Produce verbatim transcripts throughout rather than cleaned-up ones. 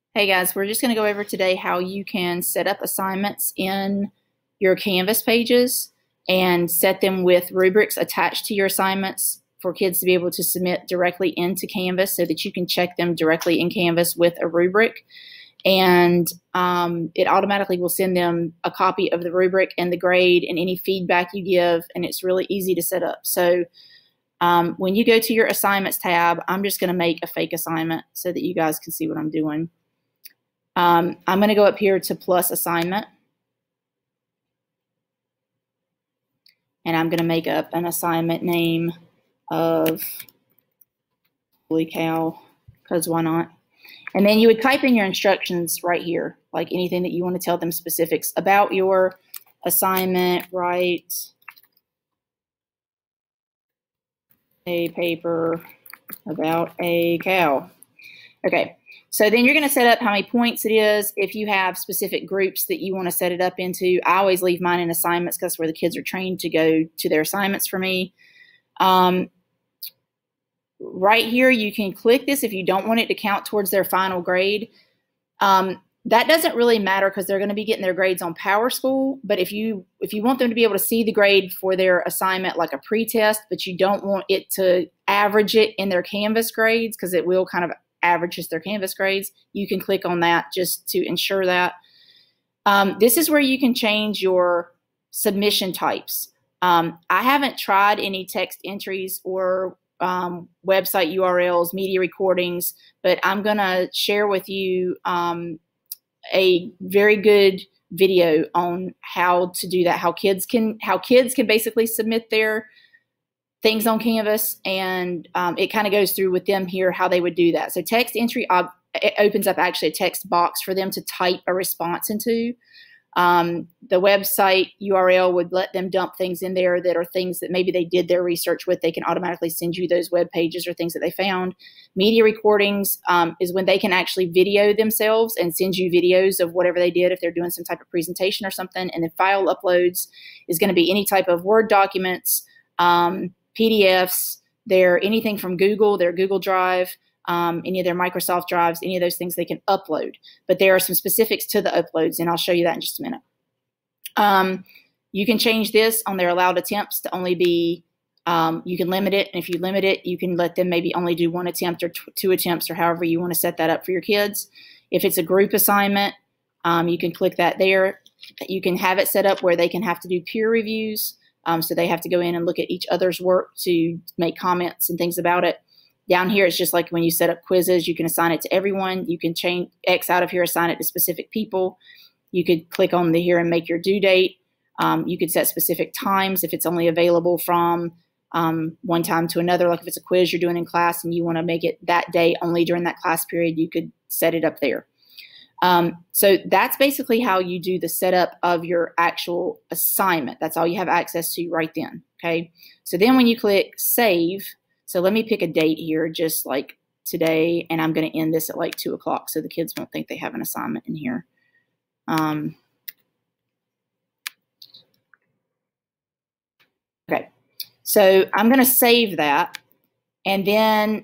Hey guys, we're just going to go over today how you can set up assignments in your Canvas pages and set them with rubrics attached to your assignments for kids to be able to submit directly into Canvas so that you can check them directly in Canvas with a rubric. And um, it automatically will send them a copy of the rubric and the grade and any feedback you give, and it's really easy to set up. So um, when you go to your assignments tab, I'm just going to make a fake assignment so that you guys can see what I'm doing. Um, I'm going to go up here to plus assignment, and I'm going to make up an assignment name of holy cow, because why not? And then you would type in your instructions right here, like anything that you want to tell them specifics about your assignment. Write a paper about a cow. Okay. So then you're going to set up how many points it is. If you have specific groups that you want to set it up into, I always leave mine in assignments because that's where the kids are trained to go to their assignments for me. Um, right here, you can click this if you don't want it to count towards their final grade. Um, that doesn't really matter because they're going to be getting their grades on PowerSchool. But if you if you want them to be able to see the grade for their assignment like a pre-test, but you don't want it to average it in their Canvas grades because it will kind of averages their Canvas grades, you can click on that just to ensure that. Um, this is where you can change your submission types. Um, I haven't tried any text entries or um, website U R Ls, media recordings, but I'm going to share with you um, a very good video on how to do that, how kids can, how kids can basically submit their things on Canvas, and um, it kind of goes through with them here how they would do that. So text entry, it opens up actually a text box for them to type a response into. Um, the website U R L would let them dump things in there that are things that maybe they did their research with. They can automatically send you those web pages or things that they found. Media recordings um, is when they can actually video themselves and send you videos of whatever they did if they're doing some type of presentation or something. And then file uploads is going to be any type of Word documents, um, P D Fs, they're anything from Google, their Google Drive, um, any of their Microsoft drives, any of those things they can upload. But there are some specifics to the uploads, and I'll show you that in just a minute. Um, you can change this on their allowed attempts to only be, um, you can limit it, and if you limit it, you can let them maybe only do one attempt or two attempts or however you want to set that up for your kids. If it's a group assignment, um, you can click that there. You can have it set up where they can have to do peer reviews. Um, so they have to go in and look at each other's work to make comments and things about it. Down here, it's just like when you set up quizzes, you can assign it to everyone. You can change X out of here, assign it to specific people. You could click on the here and make your due date. Um, you could set specific times if it's only available from um, one time to another. Like if it's a quiz you're doing in class and you want to make it that day only during that class period, you could set it up there. Um, so that's basically how you do the setup of your actual assignment. That's all you have access to right then. Okay. So then when you click save, so let me pick a date here, just like today, and I'm going to end this at like two o'clock so the kids won't think they have an assignment in here. Um, okay. So I'm going to save that, and then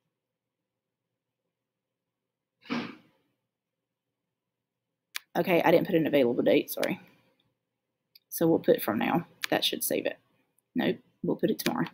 okay, I didn't put an available date, sorry. So we'll put from now. That should save it. Nope, we'll put it tomorrow.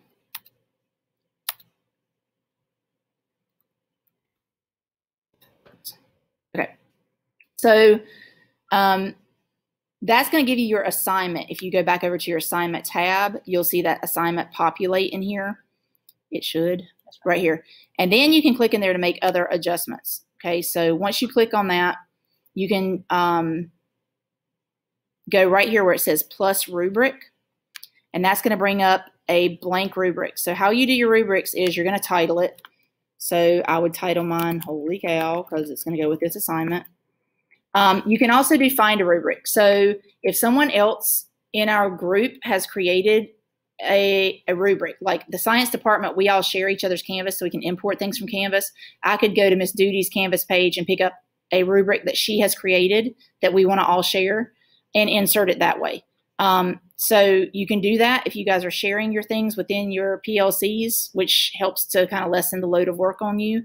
Okay, so um, that's going to give you your assignment. If you go back over to your assignment tab, you'll see that assignment populate in here. It should, right here. And then you can click in there to make other adjustments. Okay, so once you click on that, you can um, go right here where it says plus rubric, and that's going to bring up a blank rubric. So how you do your rubrics is you're going to title it. So I would title mine holy cow because it's going to go with this assignment. Um, you can also do find a rubric. So if someone else in our group has created a, a rubric, like the science department, we all share each other's Canvas so we can import things from Canvas. I could go to Miss Duty's Canvas page and pick up a rubric that she has created that we want to all share and insert it that way. Um, so you can do that if you guys are sharing your things within your P L Cs, which helps to kind of lessen the load of work on you.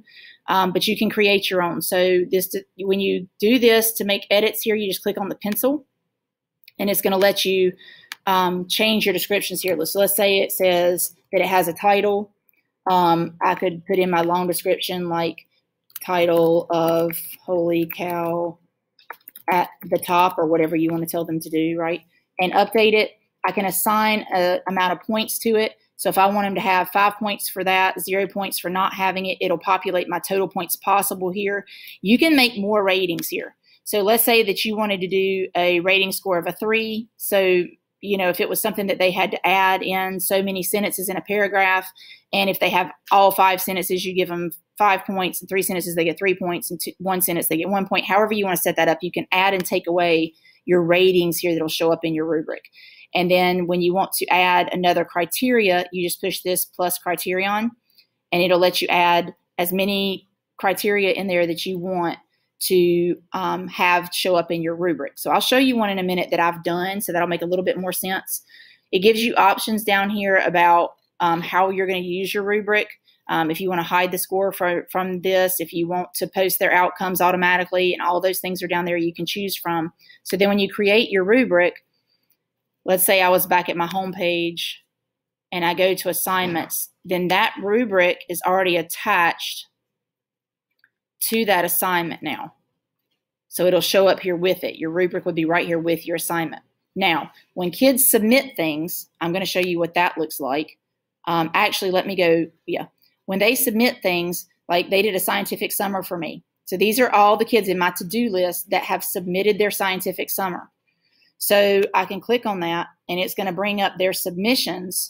Um, but you can create your own. So this, when you do this to make edits here, you just click on the pencil, and it's going to let you um, change your descriptions here. So let's say it says that it has a title. Um, I could put in my long description like title of Holy Cow at the top, or whatever you want to tell them to do, right? And update it. I can assign an amount of points to it. So if I want them to have five points for that, zero points for not having it, it'll populate my total points possible here. You can make more ratings here. So let's say that you wanted to do a rating score of a three. So, you know, if it was something that they had to add in so many sentences in a paragraph, and if they have all five sentences, you give them five points, and three sentences, they get three points, and two, one sentence, they get one point. However you want to set that up, you can add and take away your ratings here that'll show up in your rubric. And then when you want to add another criteria, you just push this plus criterion, and it'll let you add as many criteria in there that you want to um, have show up in your rubric. So I'll show you one in a minute that I've done, so that'll make a little bit more sense. It gives you options down here about um, how you're going to use your rubric. Um, if you want to hide the score for, from this, if you want to post their outcomes automatically, and all those things are down there you can choose from. So then when you create your rubric, let's say I was back at my home page and I go to assignments, then that rubric is already attached to that assignment now. So it'll show up here with it. Your rubric would be right here with your assignment. Now, when kids submit things, I'm going to show you what that looks like. Um, actually, let me go, yeah. When they submit things, like they did a scientific summer for me. So these are all the kids in my to-do list that have submitted their scientific summer. So I can click on that, and it's going to bring up their submissions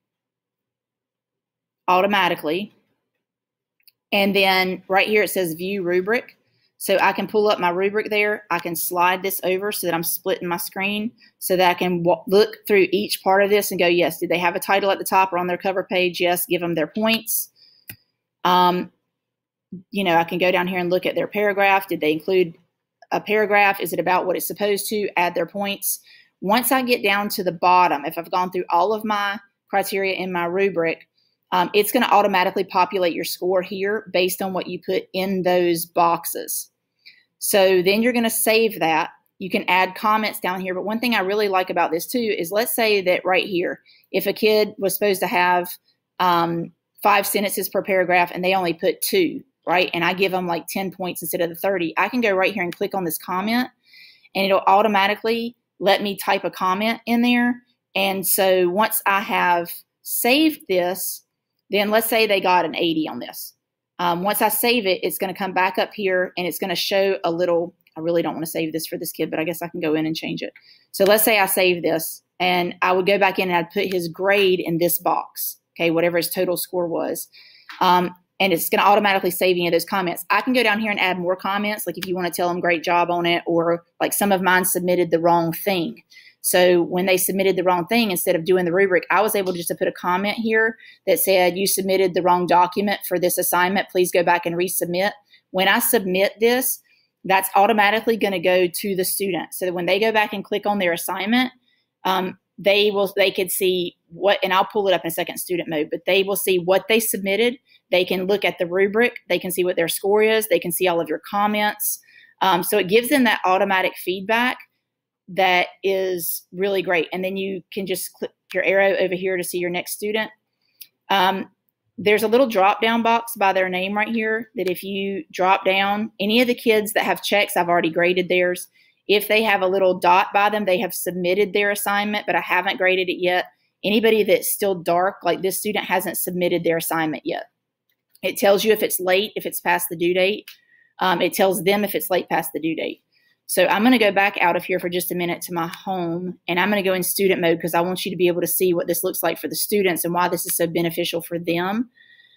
automatically. And then right here it says view rubric. So I can pull up my rubric there. I can slide this over so that I'm splitting my screen so that I can look through each part of this and go, yes, did they have a title at the top or on their cover page? Yes, give them their points. Um, you know, I can go down here and look at their paragraph. Did they include a paragraph? Is it about what it's supposed to? Add their points. Once I get down to the bottom, if I've gone through all of my criteria in my rubric, um, it's going to automatically populate your score here based on what you put in those boxes. So then you're going to save that. You can add comments down here. But one thing I really like about this too is, let's say that right here, if a kid was supposed to have um, five sentences per paragraph and they only put two, right? And I give them like ten points instead of the thirty. I can go right here and click on this comment, and it'll automatically let me type a comment in there. And so once I have saved this, then let's say they got an eighty on this. Um, once I save it, it's going to come back up here, and it's going to show a little, I really don't want to save this for this kid, but I guess I can go in and change it. So let's say I save this, and I would go back in and I'd put his grade in this box, okay, whatever his total score was. Um, and it's going to automatically save any of those comments. I can go down here and add more comments, like if you want to tell them great job on it, or like some of mine submitted the wrong thing. So when they submitted the wrong thing, instead of doing the rubric, I was able just to put a comment here that said, you submitted the wrong document for this assignment. Please go back and resubmit. When I submit this, that's automatically going to go to the student. So that when they go back and click on their assignment, um, they will, they could see what, and I'll pull it up in a second, student mode, but they will see what they submitted. They can look at the rubric. They can see what their score is. They can see all of your comments. Um, so it gives them that automatic feedback that is really great. And then you can just click your arrow over here to see your next student. Um, there's a little drop down box by their name right here that if you drop down, any of the kids that have checks, I've already graded theirs. If they have a little dot by them, they have submitted their assignment, but I haven't graded it yet. Anybody that's still dark, like this student hasn't submitted their assignment yet. It tells you if it's late, if it's past the due date. Um, it tells them if it's late past the due date. So I'm going to go back out of here for just a minute to my home, and I'm going to go in student mode because I want you to be able to see what this looks like for the students and why this is so beneficial for them.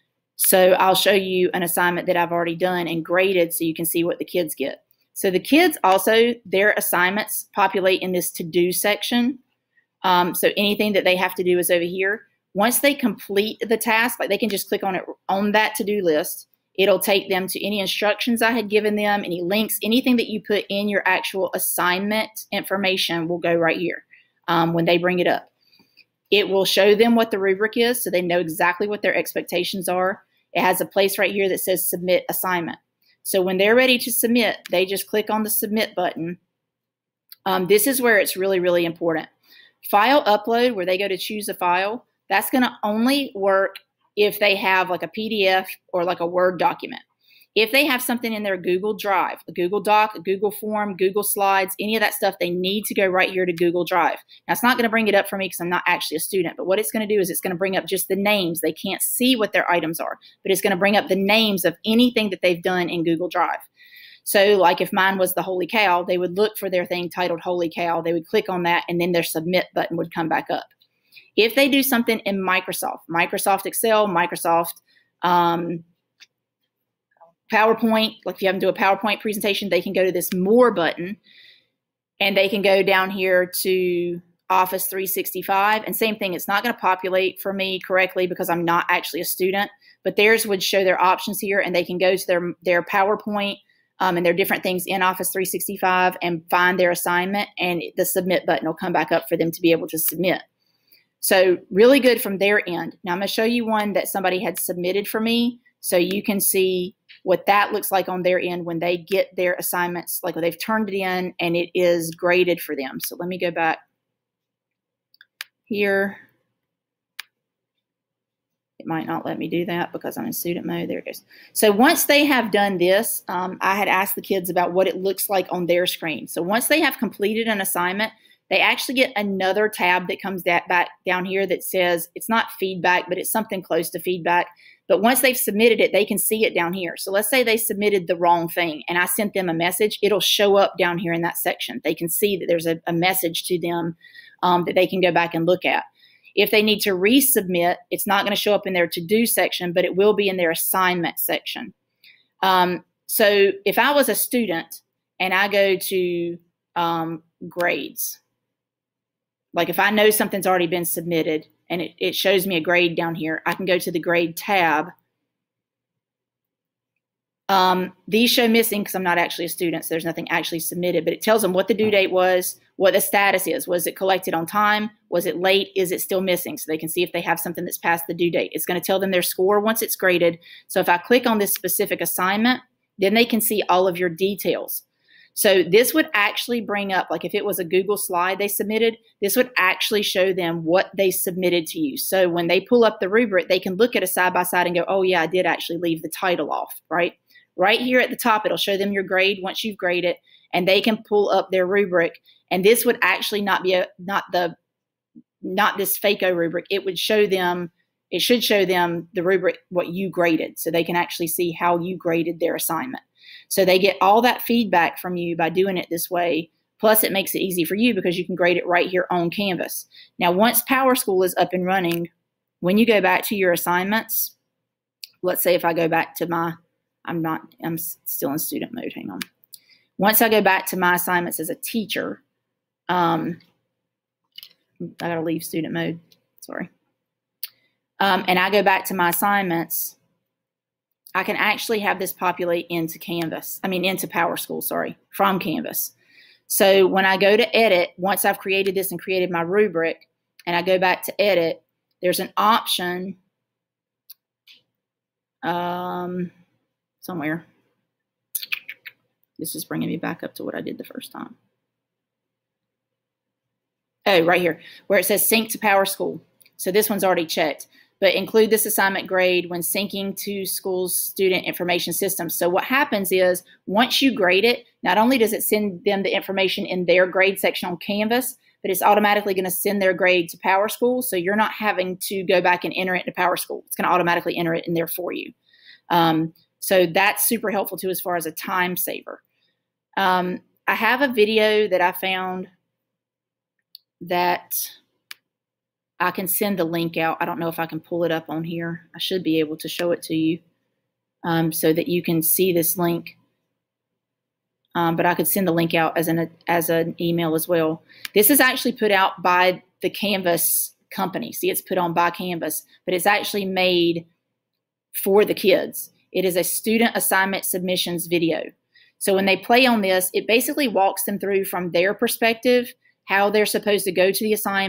So I'll show you an assignment that I've already done and graded so you can see what the kids get. So the kids also, their assignments populate in this to-do section. Um, so anything that they have to do is over here. Once they complete the task, like they can just click on it on that to-do list. It'll take them to any instructions I had given them, any links, anything that you put in your actual assignment information will go right here um, when they bring it up. It will show them what the rubric is so they know exactly what their expectations are. it has a place right here that says submit assignment. So when they're ready to submit, they just click on the submit button. Um, this is where it's really, really important. File upload, where they go to choose a file, that's going to only work if they have like a P D F or like a Word document. If they have something in their Google Drive, a Google Doc, a Google Form, Google Slides, any of that stuff, they need to go right here to Google Drive. Now, it's not going to bring it up for me because I'm not actually a student, but what it's going to do is it's going to bring up just the names. They can't see what their items are, but it's going to bring up the names of anything that they've done in Google Drive. So like if mine was the Holy Cow, they would look for their thing titled Holy Cow. They would click on that, and then their submit button would come back up. If they do something in Microsoft, Microsoft Excel, Microsoft um, PowerPoint, like if you have them do a PowerPoint presentation, they can go to this More button, and they can go down here to Office three sixty-five. And same thing, it's not going to populate for me correctly because I'm not actually a student, but theirs would show their options here, and they can go to their, their PowerPoint um, and their different things in Office three sixty-five and find their assignment, and the submit button will come back up for them to be able to submit. So really good from their end. Now I'm going to show you one that somebody had submitted for me so you can see what that looks like on their end when they get their assignments, like when they've turned it in and it is graded for them. So let me go back here. It might not let me do that because I'm in student mode. There it goes. So once they have done this, um, I had asked the kids about what it looks like on their screen. So once they have completed an assignment, they actually get another tab that comes that back down here that says, it's not feedback, but it's something close to feedback. But once they've submitted it, they can see it down here. So let's say they submitted the wrong thing and I sent them a message, it'll show up down here in that section. They can see that there's a, a message to them um, that they can go back and look at. If they need to resubmit, it's not going to show up in their to-do section, but it will be in their assignment section. Um, so if I was a student and I go to um, grades, like if I know something's already been submitted and it, it shows me a grade down here, I can go to the grade tab. Um, these show missing because I'm not actually a student, so there's nothing actually submitted, but it tells them what the due date was, what the status is. Was it collected on time? Was it late? Is it still missing? So they can see if they have something that's past the due date. It's going to tell them their score once it's graded. So if I click on this specific assignment, then they can see all of your details. So this would actually bring up, like if it was a Google slide they submitted, this would actually show them what they submitted to you. So when they pull up the rubric, they can look at a side-by-side and go, oh yeah, I did actually leave the title off, right? Right here at the top, it'll show them your grade once you've graded, and they can pull up their rubric. And this would actually not be a, not the, not this FACO rubric. It would show them, it should show them the rubric, what you graded, so they can actually see how you graded their assignment. So they get all that feedback from you by doing it this way. Plus it makes it easy for you because you can grade it right here on Canvas. Now, once PowerSchool is up and running, when you go back to your assignments, let's say if I go back to my, I'm not, I'm still in student mode, hang on. Once I go back to my assignments as a teacher, um, I gotta leave student mode, sorry. Um, and I go back to my assignments, I can actually have this populate into Canvas, I mean into PowerSchool, sorry, from Canvas. So when I go to edit, once I've created this and created my rubric, and I go back to edit, there's an option um, somewhere. This is bringing me back up to what I did the first time. Oh, right here, where it says sync to PowerSchool. So this one's already checked. But include this assignment grade when syncing to school's student information system. So what happens is once you grade it, not only does it send them the information in their grade section on Canvas, but it's automatically going to send their grade to PowerSchool. So you're not having to go back and enter it into PowerSchool. It's going to automatically enter it in there for you. Um, so that's super helpful too as far as a time saver. Um, I have a video that I found that I can send the link out. I don't know if I can pull it up on here. I should be able to show it to you um, so that you can see this link. Um, but I could send the link out as an, as an email as well. This is actually put out by the Canvas company. See, it's put on by Canvas, but it's actually made for the kids. It is a student assignment submissions video. So when they play on this, it basically walks them through from their perspective, how they're supposed to go to the assignment,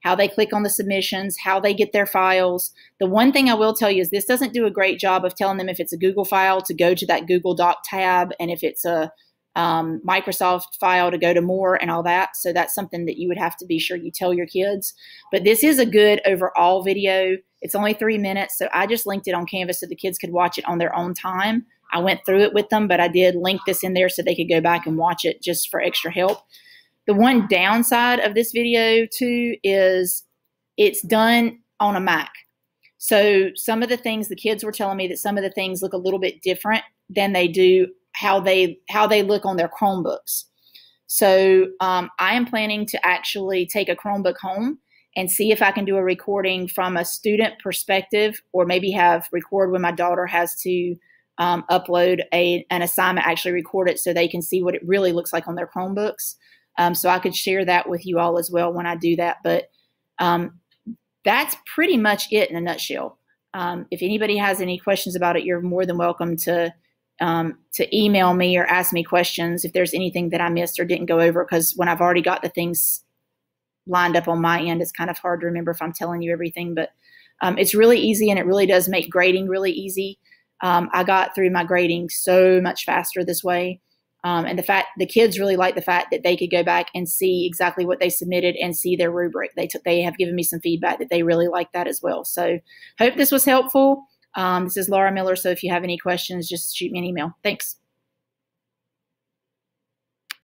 how they click on the submissions, how they get their files. The one thing I will tell you is this doesn't do a great job of telling them if it's a Google file to go to that Google Doc tab, and if it's a um, Microsoft file to go to more and all that. So that's something that you would have to be sure you tell your kids. But this is a good overall video. It's only three minutes, so I just linked it on Canvas so the kids could watch it on their own time. I went through it with them, but I did link this in there so they could go back and watch it just for extra help. The one downside of this video, too, is it's done on a Mac. So some of the things the kids were telling me that some of the things look a little bit different than they do how they how they look on their Chromebooks. So um, I am planning to actually take a Chromebook home and see if I can do a recording from a student perspective, or maybe have record when my daughter has to um, upload a, an assignment, actually record it so they can see what it really looks like on their Chromebooks. Um, so I could share that with you all as well when I do that. But um, that's pretty much it in a nutshell. Um, if anybody has any questions about it, you're more than welcome to um, to email me or ask me questions if there's anything that I missed or didn't go over, because when I've already got the things lined up on my end, it's kind of hard to remember if I'm telling you everything. But um, it's really easy, and it really does make grading really easy. Um, I got through my grading so much faster this way. Um, and the fact the kids really like the fact that they could go back and see exactly what they submitted and see their rubric. They took, they have given me some feedback that they really like that as well. So hope this was helpful. Um, this is Laura Miller. So if you have any questions, just shoot me an email. Thanks.